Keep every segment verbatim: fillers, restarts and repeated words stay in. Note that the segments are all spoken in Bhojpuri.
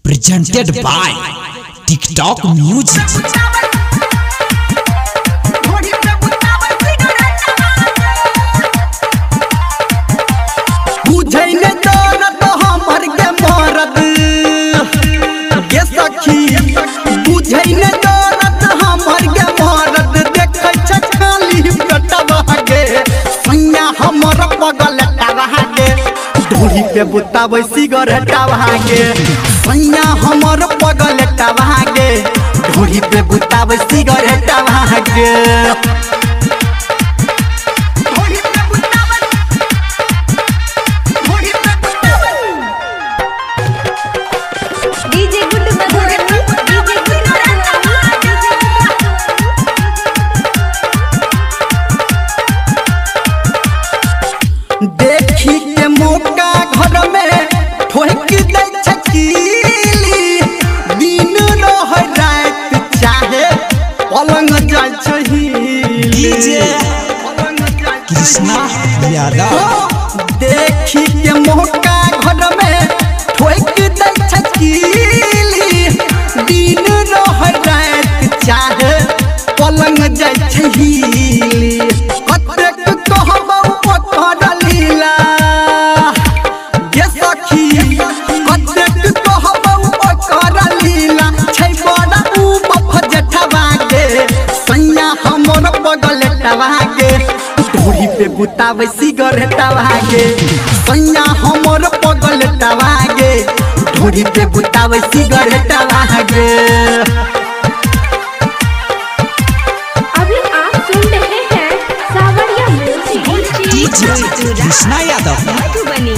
presented by TikTok Music. पे बुतावे सिगरेट भागे सैया हमर पगल भागे ढोरी पे बुतावे सिगरेट भागे डीजे गुड मधुर डीजे गुड देखी के मौका घर में ठोक दे छकीली दिन रह रात चाहे पलंग जाय छही डीजे कृष्णा यादव। देखी के मौका घर में ठोक दे छकीली दिन रह रात चाहे पलंग जाय छही कतेक कहबौ पकड़ लीला गे सखी कतेक कहबौ पकड़ लीला छै बड़ा उ बफजठवा गे सैया हमर पगलटवा गे ढोरी पे बुतावे सिगरेटवा गे सैया हमर पगलटवा गे ढोरी पे बुतावे सिगरेटवा गे। कृष्णा यादव मधुबनी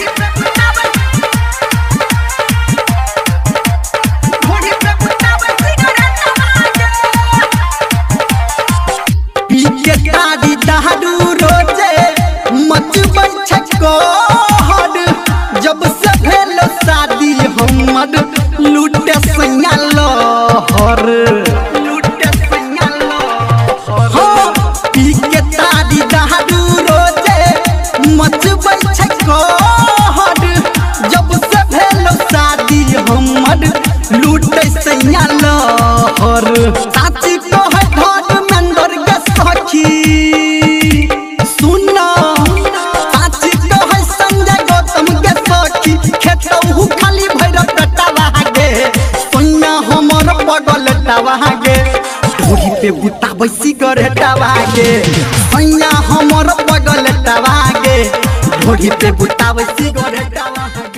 पीके दादी दारू रोजे मचबै छकोहर जब से भेल शादी हमर लूटे सैया लहर लूटे सैया लहर हो पीके दादी दारू रोजे मचबै छकोहर जब से भेल शादी हमर लूटे सैया लहर साची कह घर मंदर के सखी सुना साची कह संजय गौतम के सखी खेतहु खाली भैरव टटावा गे सोना हमर पगल टवा गे ढोरी पे बुताबै सिगरेटवा गे सैया हमर पगल टवा गे ढोरी पे बुताबै सिगरेटवा।